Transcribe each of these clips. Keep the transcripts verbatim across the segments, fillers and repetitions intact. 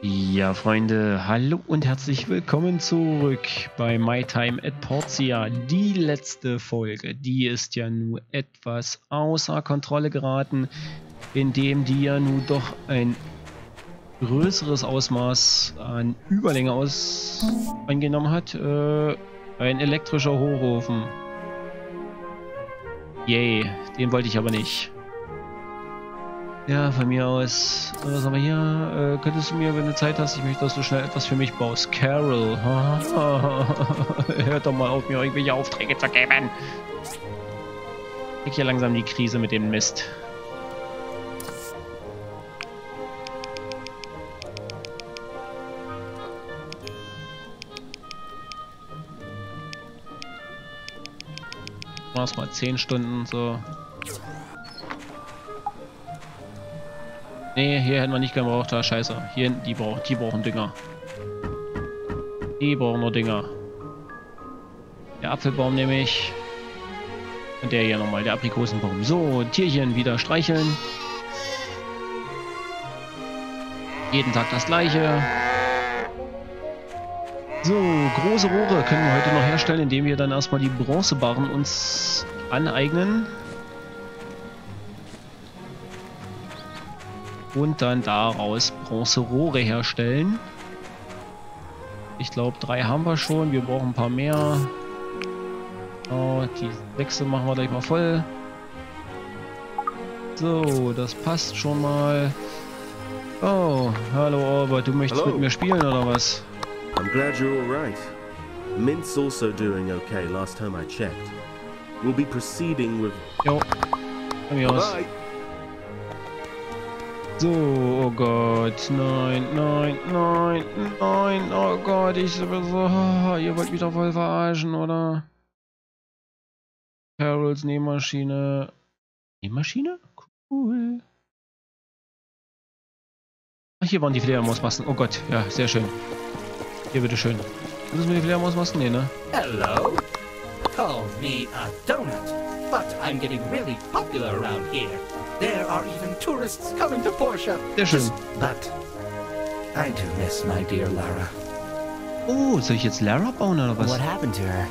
Ja, Freunde, hallo und herzlich willkommen zurück bei My Time at Portia. Die letzte Folge, die ist ja nun etwas außer Kontrolle geraten, indem die ja nun doch ein größeres Ausmaß an Überlänge aus eingenommen hat. Äh, ein elektrischer Hochofen. Yay, den wollte ich aber nicht. Ja, von mir aus. Was haben wir hier? Äh, könntest du mir, wenn du Zeit hast, ich möchte, dass du schnell etwas für mich baust. Carol. Hört doch mal auf, mir irgendwelche Aufträge zu geben. Ich krieg hier langsam die Krise mit dem Mist. Mach's mal zehn Stunden so. Nee, hier hätten wir nicht gebraucht, da scheiße. Hier hinten, die brauchen, die brauchen Dünger. Die brauchen nur Dünger. Der Apfelbaum nehme ich. Und der hier nochmal, der Aprikosenbaum. So, Tierchen wieder streicheln. Jeden Tag das gleiche. So, große Rohre können wir heute noch herstellen, indem wir dann erstmal die Bronzebarren uns aneignen. Und dann daraus Bronzerohre herstellen. Ich glaube, drei haben wir schon. Wir brauchen ein paar mehr. Oh, die sechste machen wir gleich mal voll. So, das passt schon mal. Oh, hallo Albert, du möchtest Hello. mit mir spielen oder was? I'm glad you're all right. Mint's also doing okay last time I checked. We'll be proceeding with... Jo, von mir aus. Bye. So, oh Gott, nein, nein, nein, nein, oh Gott, ich so, oh, ihr wollt mich doch voll verarschen, oder? Carols Nähmaschine. Nähmaschine? Cool. Ach, hier waren die Fledermausmasken, oh Gott, ja, sehr schön. Hier, bitteschön. Du bist mit den Fledermausmasken? Nee, ne? Hello. Call me a donut, but I'm getting really popular around here. There are even tourists coming to Portia. Sehr schön. But I do miss my dear Lara. Oh, soll ich jetzt Lara bauen oder was? What happened to her?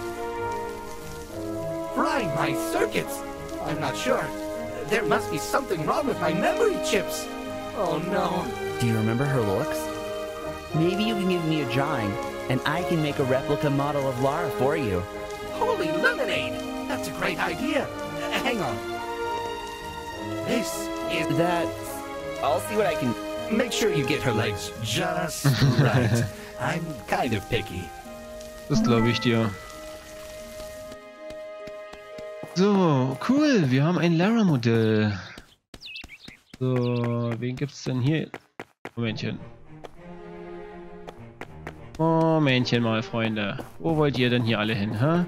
Frying my circuits. I'm not sure. There must be something wrong with my memory chips. Oh no. Do you remember her looks? Maybe you can give me a drawing, and I can make a replica model of Lara for you. Holy lemonade! That's a great idea. Uh, hang on. This is... That... I'll see what I can... Make sure you get her legs just right. I'm kind of picky. Das glaube ich dir. So, cool. Wir haben ein Lara-Modell. So, wen gibt's denn hier? Momentchen. Momentchen mal, Freunde. Wo wollt ihr denn hier alle hin, hä?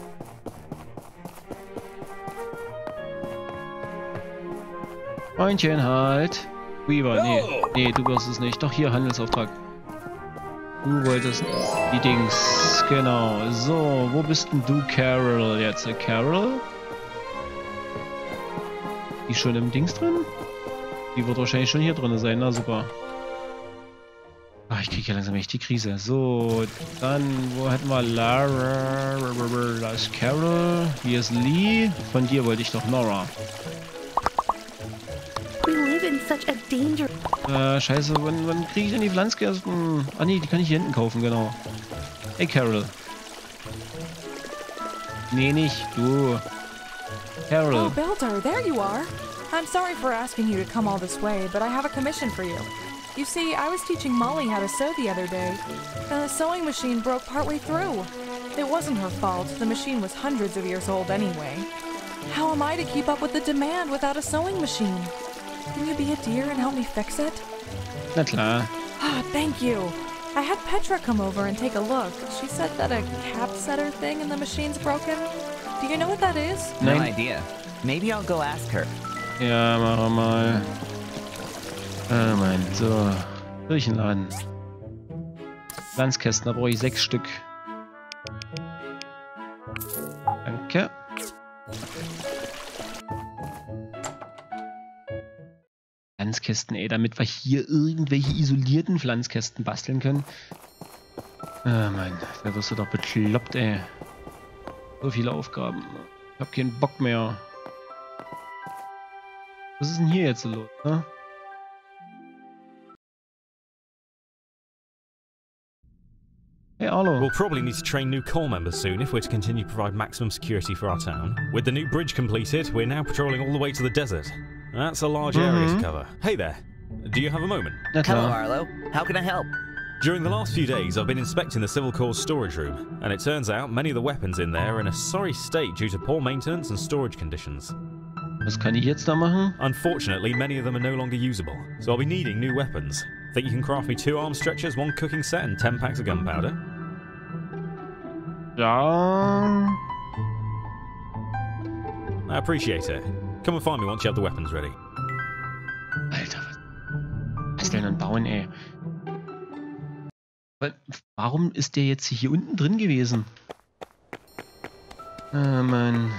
Freundchen, halt. Weaver, nee. Nee, du wirst es nicht. Doch, hier, Handelsauftrag. Du wolltest die Dings. Genau. So, wo bist denn du, Carol, jetzt? Carol? Die schon im Dings drin? Die wird wahrscheinlich schon hier drin sein. Na, super. Ach, ich kriege ja langsam echt die Krise. So, dann, wo hätten wir Lara? Da ist Carol. Hier ist Lee. Von dir wollte ich doch Nora. We live in such a danger. Äh, scheiße, wann, wann kriege ich denn die Pflanzgersten? Ah nee, die kann ich hier hinten kaufen, genau. Hey Carol. Nee, nicht du. Carol. Oh, Belter, there you are. I'm sorry for asking you to come all this way, but I have a commission for you. You see, I was teaching Molly how to sew the other day. The sewing machine broke partway through. It wasn't her fault. The machine was hundreds of years old anyway. How am I to keep up with the demand without a sewing machine? Can you be a dear and help me fix it? Na klar. Ah, thank you. I had Petra come over and take a look. She said that a cap setter thing in the machine's broken. Do you know what that is? No Nein. idea. Maybe I'll go ask her. Ja, machen wir mal. Ah, Mann, so. Durch den Laden. Pflanzkästen, da brauche ich sechs Stück. Danke. Pflanzkästen, ey, damit wir hier irgendwelche isolierten Pflanzkästen basteln können. Ah, Mann, da wirst du doch bekloppt, ey. So viele Aufgaben. Ich hab keinen Bock mehr. Was ist denn hier jetzt so los, ne? Hey, Arlo. We'll probably need to train new corps members soon if we're to continue to provide maximum security for our town. With the new bridge completed, we're now patrolling all the way to the desert. That's a large area Mm-hmm. to cover. Hey there, do you have a moment? Na Hello, klar. Arlo. How can I help? During the last few days, I've been inspecting the Civil Corps storage room, and it turns out many of the weapons in there are in a sorry state due to poor maintenance and storage conditions. Was kann ich jetzt da machen? Unfortunately, many of them are no longer usable, so I'll be needing new weapons. Think you can craft me two arm stretchers, one cooking set, and ten packs of gunpowder? Ja. I appreciate it. Come and find me once you have the weapons ready. Alter, was basteln und bauen, ey. Wa- Warum ist der jetzt hier unten drin gewesen? Ah, Mann.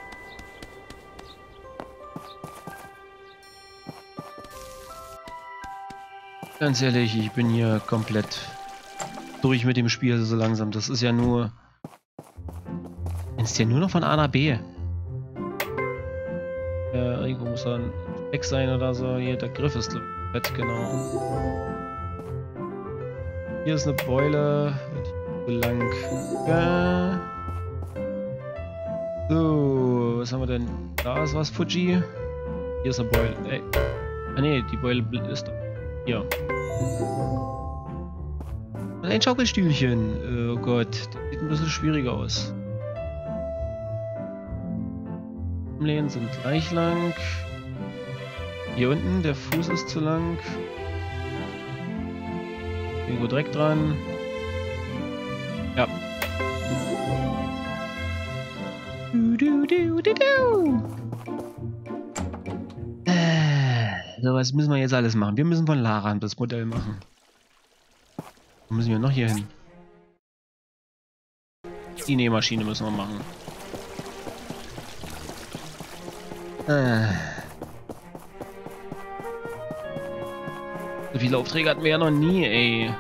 Ganz ehrlich, ich bin hier komplett durch mit dem Spiel so langsam. Das ist ja nur... Ist ja nur noch von A nach B. Ja, irgendwo muss da ein Eck sein oder so. Hier, der Griff ist fett, genau. Hier ist eine Beule. So lang. Ja. So, was haben wir denn? Da ist was, Fuji. Hier ist eine Beule. Ey. Ah ne, die Beule ist doch hier. Ein Schaukelstühlchen. Oh Gott, das sieht ein bisschen schwieriger aus. Lehnen sind gleich lang. Hier unten, der Fuß ist zu lang. Irgendwo direkt dran. Ja. Du, du, du, du, du. Äh, so, was müssen wir jetzt alles machen? Wir müssen von Lara das Modell machen. Wo müssen wir noch hier hin? Die Nähmaschine müssen wir machen. Äh. So viele Aufträge hatten wir ja noch nie, ey.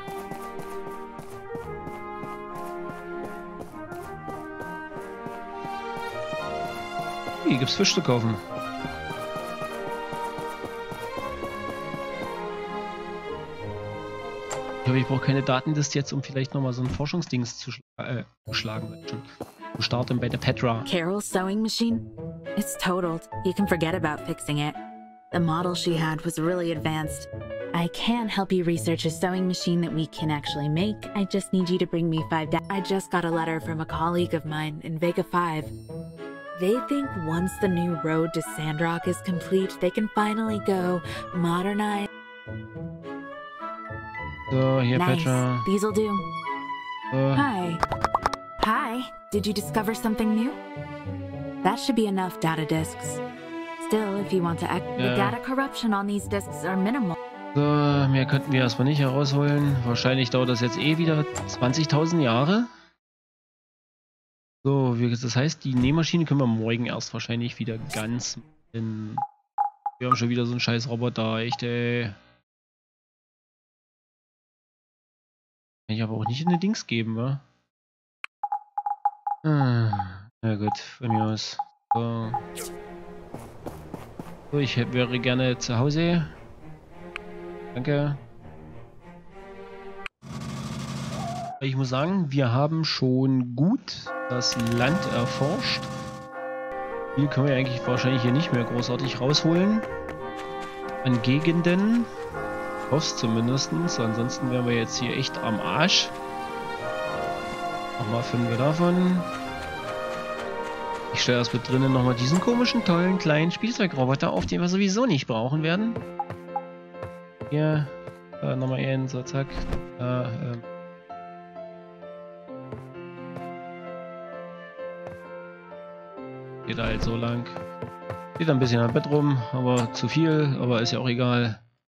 Hier gibt's Fisch zu kaufen. Ich hoffe, ich brauche keine Datenliste jetzt, um vielleicht nochmal so ein Forschungsdings zu, schla äh, zu schlagen. Schon. Zu starten bei der Petra. Carol's sewing machine? It's totaled. You can forget about fixing it. The model she had was really advanced. I can help you research a sewing machine that we can actually make. I just need you to bring me five da- I just got a letter from a colleague of mine in Vega five. They think once the new road to Sandrock is complete, they can finally go modernize. So, hier Nice. Petra. These'll do. So. Hi. Hi. Did you discover something new? That should be enough data disks. Still, if you want to act, the Ja. data corruption on these disks are minimal. So, mehr könnten wir erstmal nicht herausholen. Wahrscheinlich dauert das jetzt eh wieder zwanzigtausend Jahre. So, wie, das heißt, die Nähmaschine können wir morgen erst wahrscheinlich wieder ganz in... Wir haben schon wieder so einen scheiß Roboter, echt ey. Kann ich aber auch nicht in den Dings geben, wa? Ah, na gut, von mir aus. So. So, ich hätt- wäre gerne zu Hause. Danke. Ich muss sagen, wir haben schon gut das Land erforscht. Hier können wir eigentlich wahrscheinlich hier nicht mehr großartig rausholen. An Gegenden. Ich hoffe es zumindest. Ansonsten wären wir jetzt hier echt am Arsch. Nochmal finden wir davon. Ich stelle erst mit drinnen nochmal diesen komischen, tollen, kleinen Spielzeugroboter auf, den wir sowieso nicht brauchen werden. Hier, da nochmal ein, so zack. Da, ähm. Geht halt so lang. Geht ein bisschen am Bett rum, aber zu viel, aber ist ja auch egal.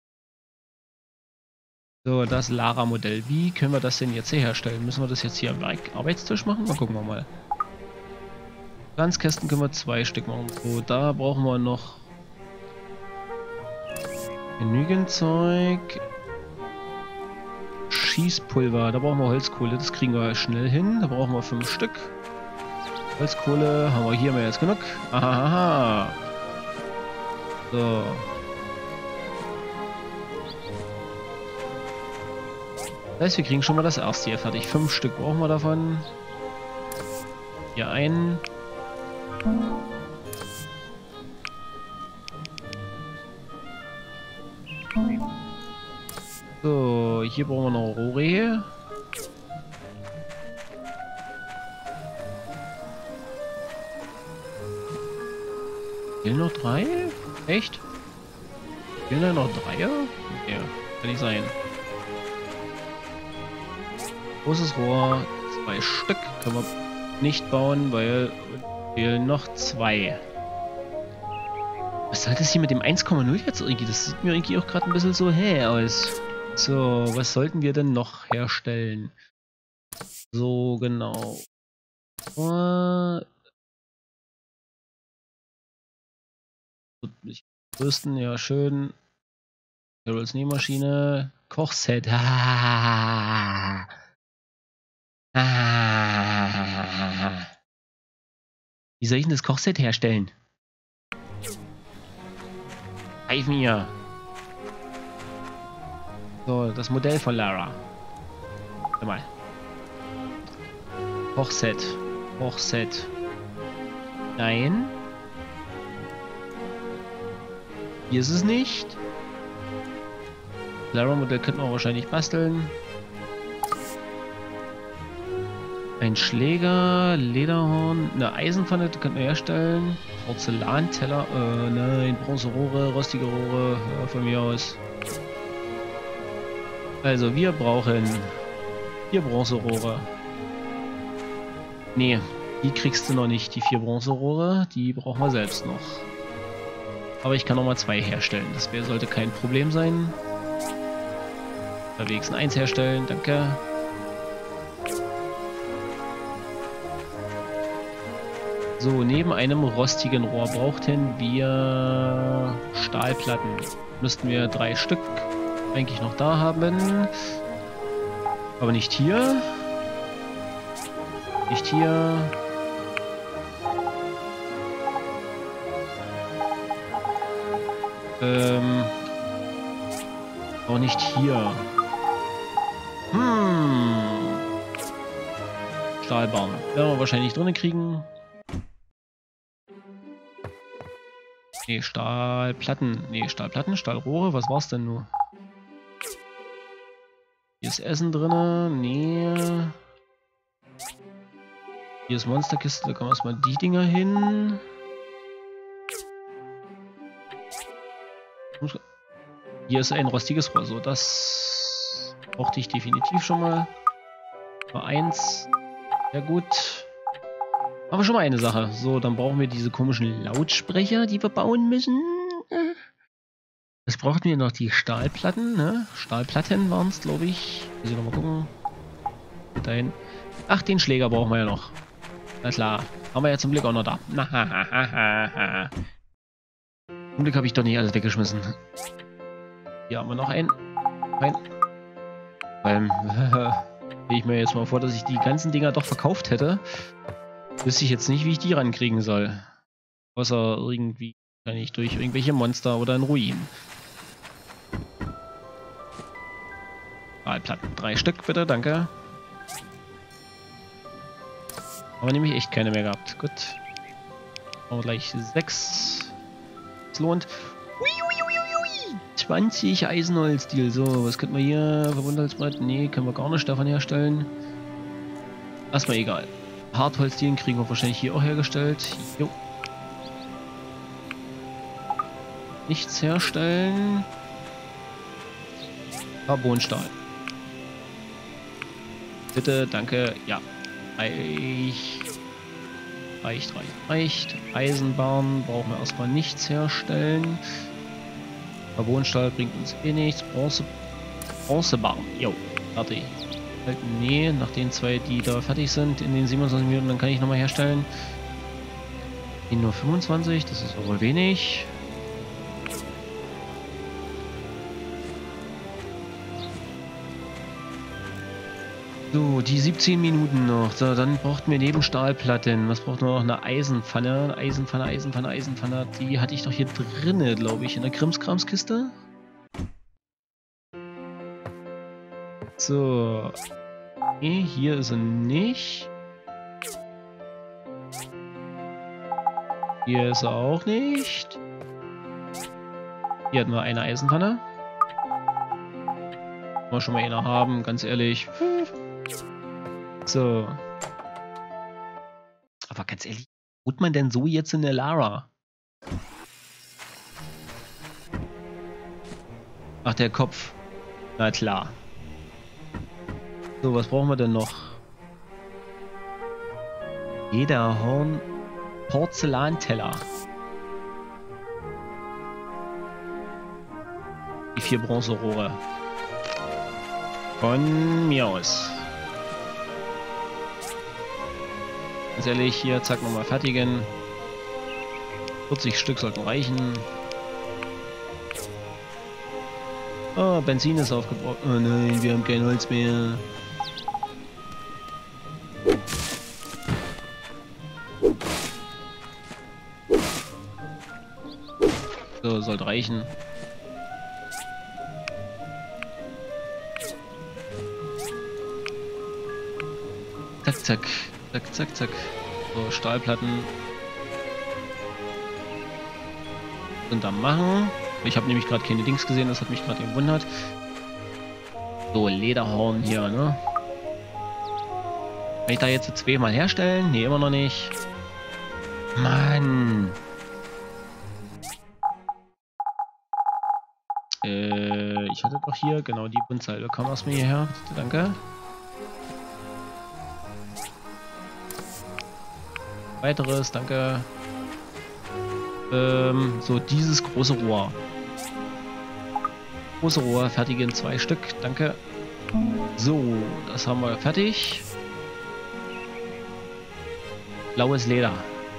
So, das Lara-Modell. Wie können wir das denn jetzt hier herstellen? Müssen wir das jetzt hier am Arbeitstisch machen? Mal gucken wir mal. Pflanzkästen können wir zwei Stück machen. So, da brauchen wir noch Genügend Zeug. Schießpulver, da brauchen wir Holzkohle, das kriegen wir schnell hin. Da brauchen wir fünf Stück. Holzkohle haben wir hier mehr als genug. Aha. So. Das heißt, wir kriegen schon mal das erste hier fertig. Fünf Stück brauchen wir davon. Hier einen. So, hier brauchen wir noch Rohre. Fehlen noch drei? Echt? Fehlen da noch drei? Ja, kann nicht sein. Großes Rohr, zwei Stück können wir nicht bauen, weil fehlen noch zwei. Was soll das hier mit dem eins Komma null jetzt irgendwie? Das sieht mir irgendwie auch gerade ein bisschen so hä aus. So, was sollten wir denn noch herstellen? So, genau. Uh, Rüsten, ja schön. Carols Nähmaschine. Kochset. Ah. Ah. Wie soll ich denn das Kochset herstellen? Zeig mir. So, das Modell von Lara. Warte mal. Kochset. Kochset. Nein. Hier ist es nicht. Lara-Modell könnten wir wahrscheinlich basteln. Ein Schläger, Lederhorn, eine Eisenpfanne könnten wir herstellen. Porzellanteller, äh, nein, Bronzerohre, rostige Rohre, ja, von mir aus. Also, wir brauchen vier Bronzerohre. Nee, die kriegst du noch nicht, die vier Bronzerohre, die brauchen wir selbst noch. Aber ich kann noch mal zwei herstellen, das wär, sollte kein Problem sein. Unterwegs ein eins herstellen, danke. So, neben einem rostigen Rohr brauchten wir Stahlplatten. Müssten wir drei Stück eigentlich noch da haben. Aber nicht hier. Nicht hier. Ähm. Auch nicht hier. Hm. Stahlbaum. Werden wir wahrscheinlich drinnen kriegen. Nee, Stahlplatten. Nee, Stahlplatten, Stahlrohre. Was war's denn nur? Hier ist Essen drin. Nee. Hier ist Monsterkiste. Da kommen erstmal die Dinger hin. Hier ist ein rostiges Rohr. So, das brauchte ich definitiv schon mal. Nummer eins. Sehr gut. Aber schon mal eine Sache. So, dann brauchen wir diese komischen Lautsprecher, die wir bauen müssen. Jetzt brauchten wir noch die Stahlplatten, ne? Stahlplatten waren es, glaube ich. Muss ich nochmal gucken. Dahin. Ach, den Schläger brauchen wir ja noch. Na klar. Haben wir ja zum Glück auch noch da. Zum Glück habe ich doch nicht alles weggeschmissen. Hier haben wir noch einen. Ein. Ähm, Gehe ich mir jetzt mal vor, dass ich die ganzen Dinger doch verkauft hätte. Wüsste ich jetzt nicht, wie ich die rankriegen soll. Außer irgendwie kann ich durch irgendwelche Monster oder einen Ruin. Stahlplatten. Drei Stück bitte, danke. Aber nämlich echt keine mehr gehabt. Gut. Machen wir gleich sechs. Es lohnt. zwanzig Eisenholzstil. So, was könnten wir hier? Verbundholzbrett? Nee, können wir gar nicht davon herstellen. Erstmal egal. Hartholzdielen kriegen wir wahrscheinlich hier auch hergestellt. Jo. Nichts herstellen. Carbonstahl. Bitte, danke. Ja. Reicht. Reicht, reicht, reicht. Eisenbahn brauchen wir erstmal nichts herstellen. Carbonstahl bringt uns eh nichts. Bronze. Bronzebahn. Jo. Fertig. Halt, nee, nach den zwei, die da fertig sind in den siebenundzwanzig Minuten, dann kann ich nochmal herstellen. In nur fünfundzwanzig, das ist aber wohl wenig. So, die siebzehn Minuten noch. So, dann brauchten wir neben Stahlplatten. Was braucht man noch? Eine Eisenpfanne. Eisenpfanne, Eisenpfanne, Eisenpfanne. Die hatte ich doch hier drinne, glaube ich, in der Krimskramskiste. So. Nee, hier ist er nicht. Hier ist er auch nicht. Hier hatten wir eine Eisenpfanne. Wenn wir schon mal eine haben, ganz ehrlich. So. Aber ganz ehrlich, tut man denn so jetzt in der Lara? Ach, der Kopf. Na klar. So, was brauchen wir denn noch? Lederhorn, Porzellanteller. Die vier Bronzerohre. Von mir aus. Ganz ehrlich, hier, zack, nochmal fertigen. vierzig Stück sollten reichen. Oh, Benzin ist aufgebraucht. Oh nein, wir haben kein Holz mehr. So, sollte reichen. Zack, zack, zack, zack, zack. So, Stahlplatten sind am Machen. Ich habe nämlich gerade keine Dings gesehen, das hat mich gerade gewundert. So, Lederhorn hier, ne? Kann ich da jetzt zweimal herstellen? Ne, immer noch nicht. Mann. Äh, ich hatte doch hier, genau, die Bundsalbe. Komm aus mir hierher, bitte, danke. Weiteres, danke. Ähm, so, dieses große Rohr. Große Rohr, fertigen zwei Stück, danke. So, das haben wir fertig. Blaues Leder.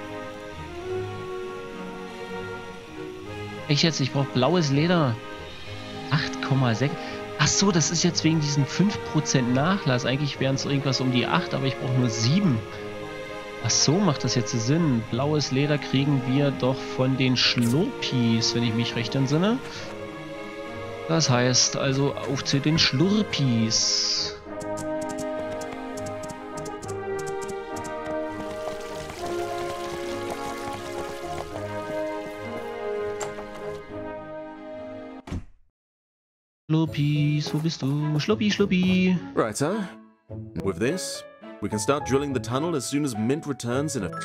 Echt jetzt, ich brauche blaues Leder. acht Komma sechs. Ach so, das ist jetzt wegen diesen fünf Prozent Nachlass. Eigentlich wären es irgendwas um die acht, aber ich brauche nur sieben. Ach so, macht das jetzt Sinn. Blaues Leder kriegen wir doch von den Schlurpis, wenn ich mich recht entsinne. Das heißt also auf zu den Schlurpis. Schlurpis, wo bist du? Schluppi, Schluppi. Right, sir. With this, we can start drilling the tunnel as soon as Mint returns in a...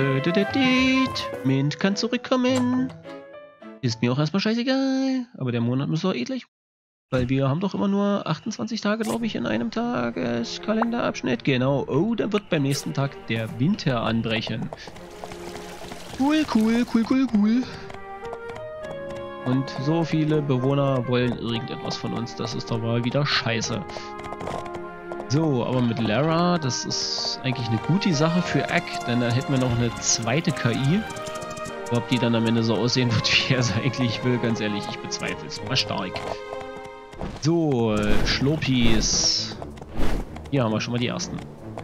Mint kann zurückkommen. Ist mir auch erstmal scheißegal. Aber der Monat muss doch eh gleich... Weil wir haben doch immer nur achtundzwanzig Tage, glaube ich, in einem Tageskalenderabschnitt. Genau. Oh, dann wird beim nächsten Tag der Winter anbrechen. Cool, cool, cool, cool, cool. Und so viele Bewohner wollen irgendetwas von uns. Das ist doch mal wieder scheiße. So, aber mit Lara, das ist eigentlich eine gute Sache für Ack, denn dann hätten wir noch eine zweite K I. Ob die dann am Ende so aussehen wird, wie er es eigentlich will, ganz ehrlich, ich bezweifle es mal stark. So, Schlurpis. Hier haben wir schon mal die ersten.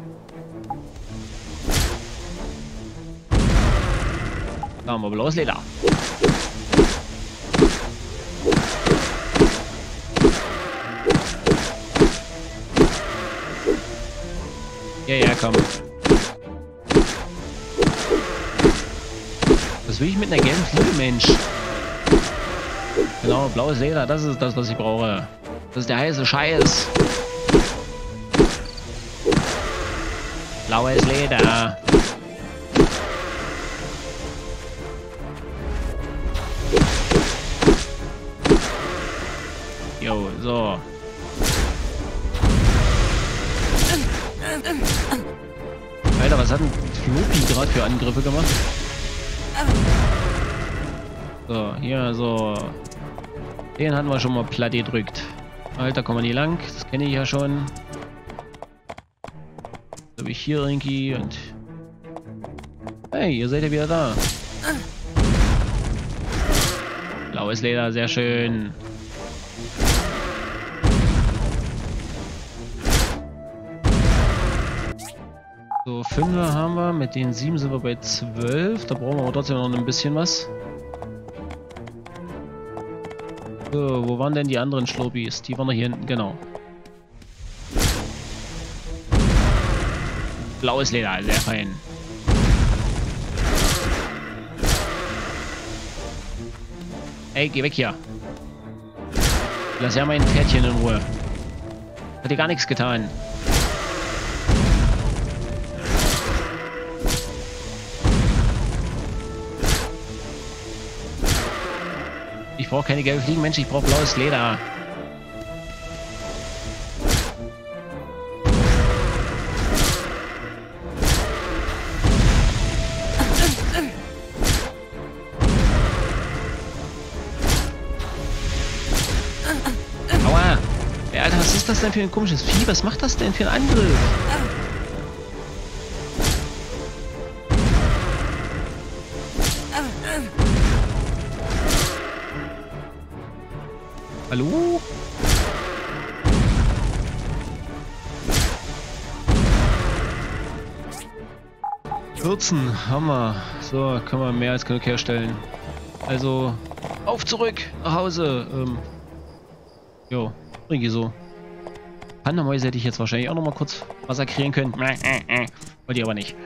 Da haben wir blaues Leder. Ja, ja, komm. Was will ich mit einer gelben Fliege, Mensch? Genau, blaues Leder, das ist das, was ich brauche. Das ist der heiße Scheiß. Blaues Leder. Jo, so. Alter, was hat ein Flopi gerade für Angriffe gemacht? So, hier, so. Den hatten wir schon mal platt gedrückt. Alter, kommen wir nie lang. Das kenne ich ja schon. So habe ich hier irgendwie und... Hey, ihr seid ja wieder da. Blaues Leder, sehr schön. So, fünf haben wir, mit den sieben sind wir bei zwölf. Da brauchen wir aber trotzdem noch ein bisschen was. So, wo waren denn die anderen Schlurpis? Die waren noch hier hinten, genau. Blaues Leder, sehr fein. Ey, geh weg hier. Lass ja mein Pferdchen in Ruhe. Hat dir gar nichts getan. Ich brauche keine gelben Fliegen, Mensch, ich brauche blaues Leder. Aua! Ey, Alter, was ist das denn für ein komisches Vieh? Was macht das denn für ein Angriff? Hallo? vierzehn haben wir. So, können wir mehr als genug herstellen. Also, auf zurück nach Hause. Ähm, jo, irgendwie so. Pandamäuse hätte ich jetzt wahrscheinlich auch noch mal kurz massakrieren können. Wollte ich aber nicht.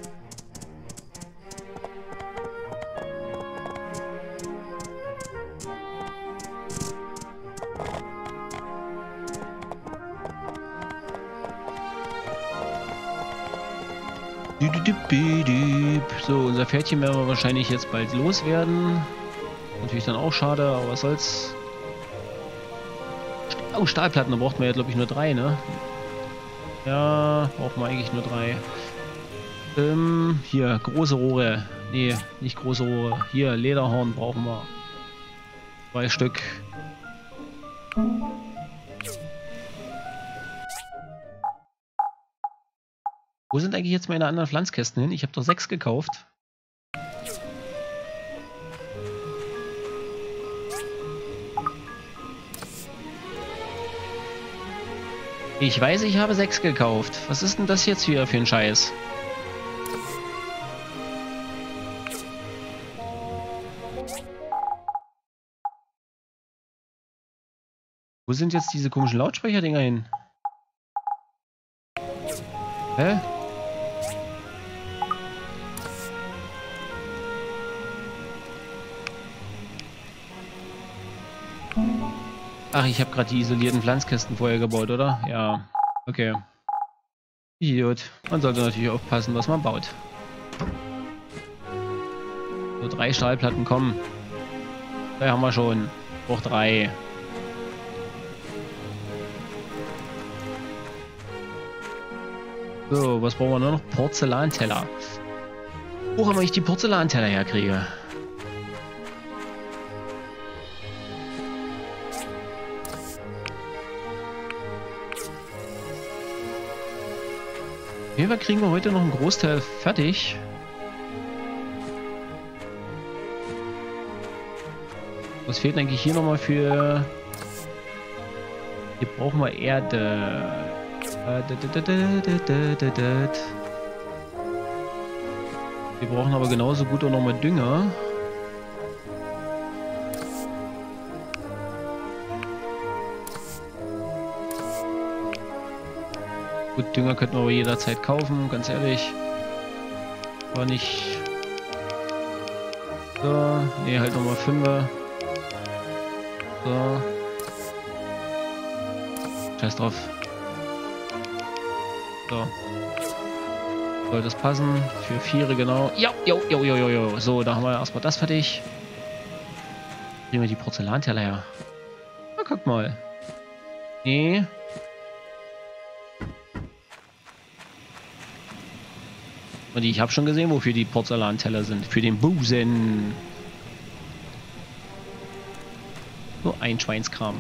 So, unser Pferdchen werden wir wahrscheinlich jetzt bald loswerden. Natürlich dann auch schade, aber was soll's. Oh, Stahlplatten, da braucht man ja glaube ich nur drei, ne? Ja, braucht man eigentlich nur drei. Ähm, hier, große Rohre. Nee, nicht große Rohre. Hier, Lederhorn brauchen wir. Zwei Stück. Wo sind eigentlich jetzt meine anderen Pflanzkästen hin? Ich habe doch sechs gekauft. Ich weiß, ich habe sechs gekauft. Was ist denn das jetzt hier für ein Scheiß? Wo sind jetzt diese komischen Lautsprecherdinger hin? Hä? Ach, ich habe gerade die isolierten Pflanzkästen vorher gebaut, oder? Ja. Okay. Idiot. Man sollte natürlich aufpassen, was man baut. So, drei Stahlplatten kommen. Da haben wir schon. Auch drei. So, was brauchen wir nur noch? Porzellanteller. Wo haben ich die Porzellanteller herkriege? Auf jeden Fall kriegen wir heute noch einen Großteil fertig. Was fehlt eigentlich hier nochmal für... Hier brauchen wir Erde. Wir brauchen aber genauso gut auch nochmal Dünger. Gut, Dünger könnten wir aber jederzeit kaufen, ganz ehrlich. Aber nicht... So, ne, halt nochmal Fünfer. So. Scheiß drauf. So. Soll das passen? Für Viere, genau. Ja, jo, jo, jo, jo, jo. So, da haben wir erstmal das fertig. Kriegen wir die Porzellanteller her. Na, guck mal. Nee. Und ich habe schon gesehen, wofür die Porzellanteller sind. Für den Busen. So ein Schweinskram.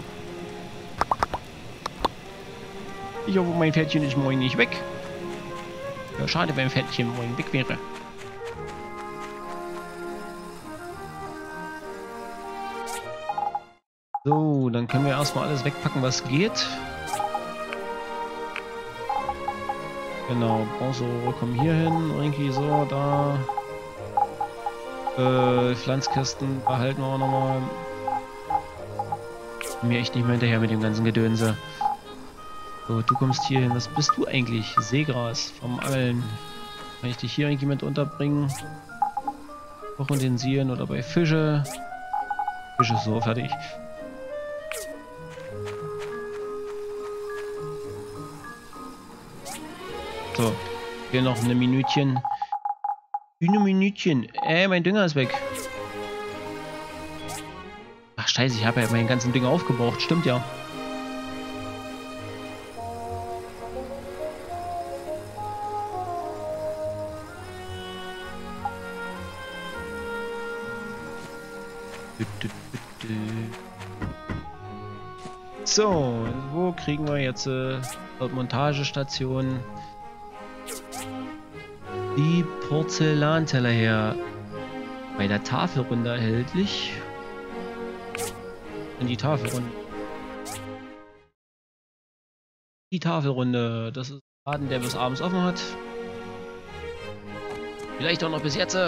Ich hoffe, mein Pferdchen ist morgen nicht weg. Ja, schade, wenn mein Pferdchen morgen weg wäre. So, dann können wir erstmal alles wegpacken, was geht. Genau, Bronzerohre kommen hier hin, Rinky so, da. Äh, Pflanzkästen behalten wir auch nochmal. Mir echt nicht mehr hinterher mit dem ganzen Gedönse. So, du kommst hier hin. Was bist du eigentlich? Seegras vom Angeln. Kann ich dich hier irgendjemand unterbringen? Kochutensilien oder bei Fische? Fische so, fertig. So, hier noch eine Minütchen. Eine Minütchen. Ey, mein Dünger ist weg. Ach scheiße, ich habe ja meinen ganzen Dünger aufgebraucht. Stimmt ja. So, wo kriegen wir jetzt äh, laut Montagestation die Porzellanteller her? Bei der Tafelrunde erhältlich. In die Tafelrunde. Die Tafelrunde, das ist ein Laden, der bis abends offen hat. Vielleicht auch noch bis jetzt.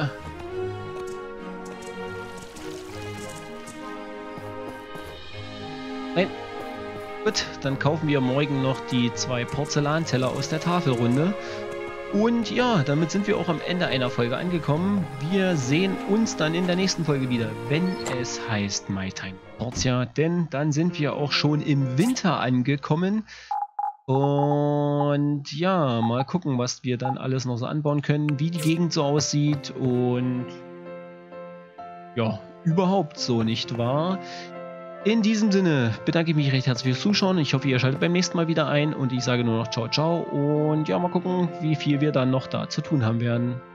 Nein. Gut, dann kaufen wir morgen noch die zwei Porzellanteller aus der Tafelrunde. Und ja, damit sind wir auch am Ende einer Folge angekommen. Wir sehen uns dann in der nächsten Folge wieder, wenn es heißt MyTime Portia. Denn dann sind wir auch schon im Winter angekommen. Und ja, mal gucken, was wir dann alles noch so anbauen können, wie die Gegend so aussieht und ja, überhaupt so, nicht wahr? In diesem Sinne bedanke ich mich recht herzlich fürs Zuschauen. Ich hoffe, ihr schaltet beim nächsten Mal wieder ein und ich sage nur noch ciao, ciao und ja, mal gucken, wie viel wir dann noch da zu tun haben werden.